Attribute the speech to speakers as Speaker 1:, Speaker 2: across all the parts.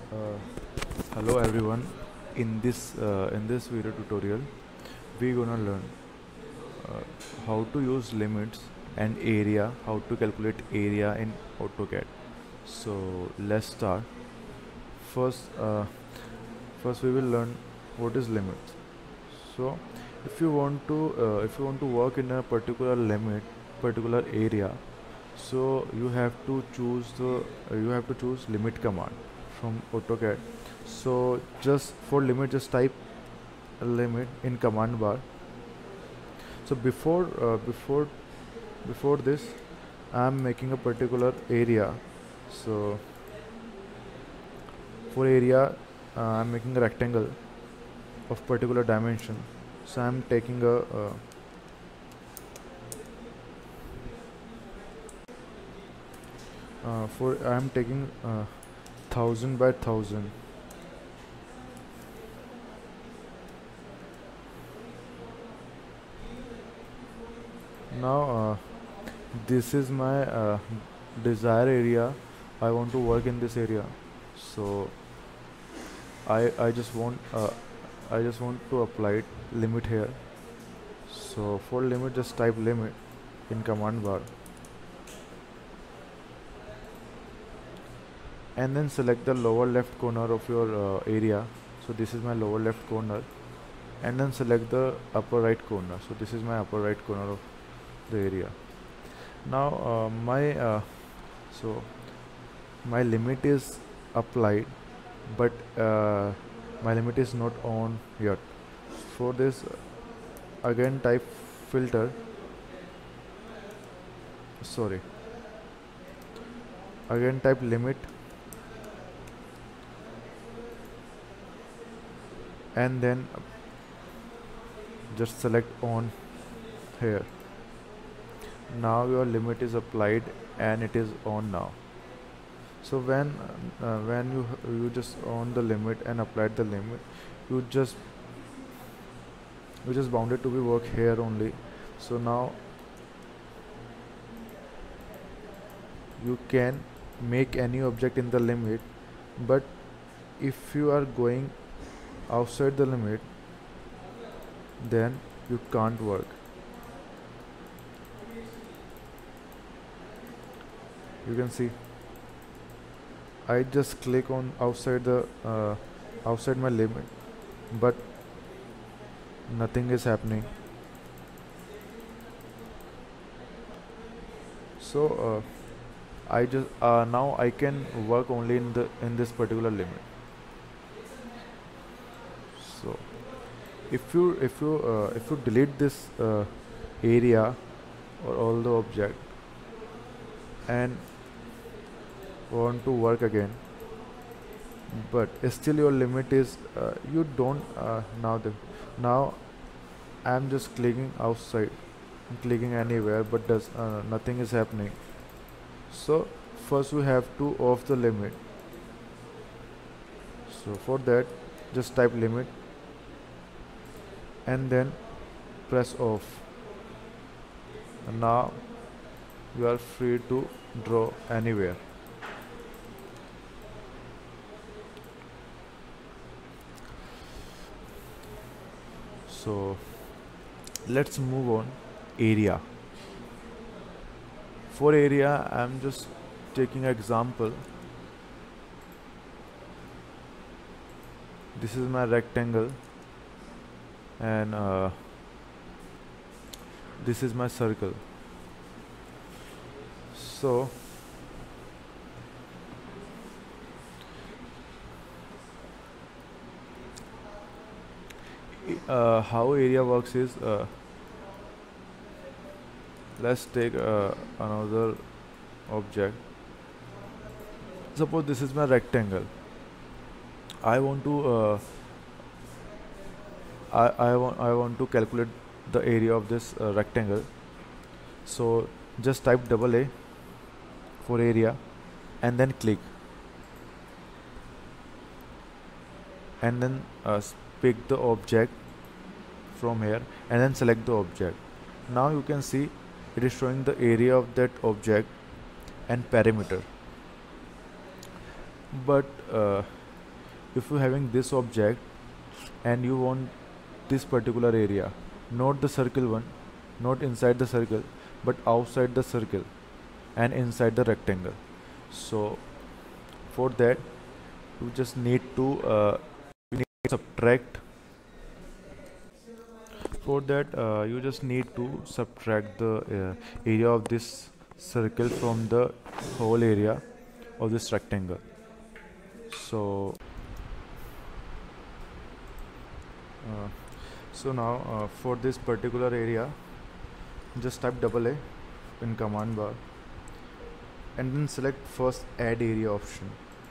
Speaker 1: Uh, Hello everyone. In this video tutorial, we're gonna learn uh, how to use limits and area, how to calculate area in AutoCAD. So let's start. First, uh, first we will learn what is limits. So if you want to work in a particular limit, particular area, so you have to choose limit command from AutoCAD. So just for limit, just type a limit in command bar. So before this, I'm making a particular area. So for area, I'm making a rectangle of particular dimension. So I'm taking I'm taking 1000 by 1000. Now this is my desired area. I want to work in this area. So I just want to apply limit here. So for limit, just type limit in command bar and then select the lower left corner of your area. So this is my lower left corner, and then select the upper right corner. So this is my upper right corner of the area. Now my limit is applied, but my limit is not on yet. For this, again type filter, sorry, again type limit and then just select on here. Now your limit is applied and it is on now. So when you just on the limit and applied the limit, you just bounded to be work here only. So now you can make any object in the limit, but if you are going outside the limit, then you can't work. You can see I just click on outside my limit, but nothing is happening. So I just now I can work only in this particular limit. So if you delete this area or all the object and want to work again, but still your limit is you don't now I'm just clicking outside, clicking anywhere, but does nothing is happening. So first we have to off the limit. So for that, just type limit and then press off, and now you are free to draw anywhere. So let's move on. Area. For area, I'm just taking an example. This is my rectangle and this is my circle. So how area works is, let's take another object. Suppose this is my rectangle. I want to I want to calculate the area of this rectangle. So just type double A for area and then click, and then pick the object from here and then select the object. Now you can see it is showing the area of that object and perimeter. But if you're having this object and you want this particular area, not the circle one, not inside the circle, but outside the circle and inside the rectangle. So for that you just need to subtract. For that you just need to subtract the area of this circle from the whole area of this rectangle. So uh, now for this particular area, just type double A in command bar and then select first add area option.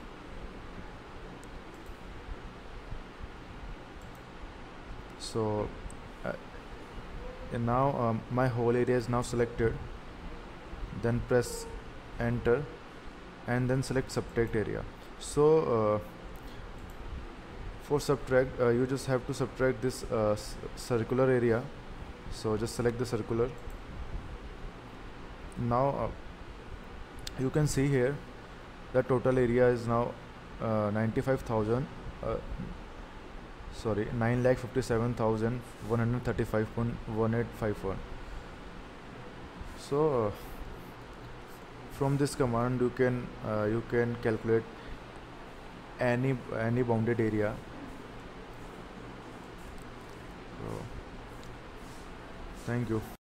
Speaker 1: So and now my whole area is now selected. Then press enter and then select subtract area. So for subtract you just have to subtract this circular area. So just select the circular. Now you can see here the total area is now 95,000 sorry 9,57,135.1851. So from this command you can calculate any bounded area. So thank you.